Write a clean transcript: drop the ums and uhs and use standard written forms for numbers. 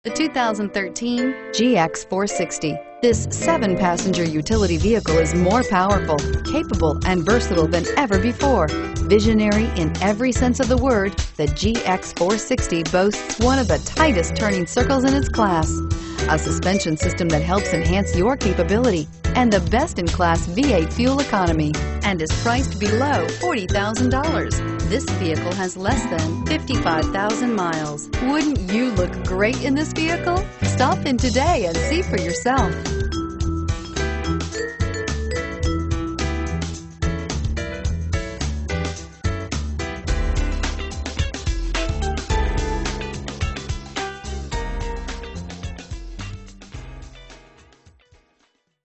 The 2013 GX 460. This 7-passenger utility vehicle is more powerful, capable, and versatile than ever before. Visionary in every sense of the word, the GX 460 boasts one of the tightest turning circles in its class, a suspension system that helps enhance your capability, and the best-in-class V8 fuel economy, and is priced below $40,000. This vehicle has less than 55,000 miles. Wouldn't you look great in this vehicle? Stop in today and see for yourself.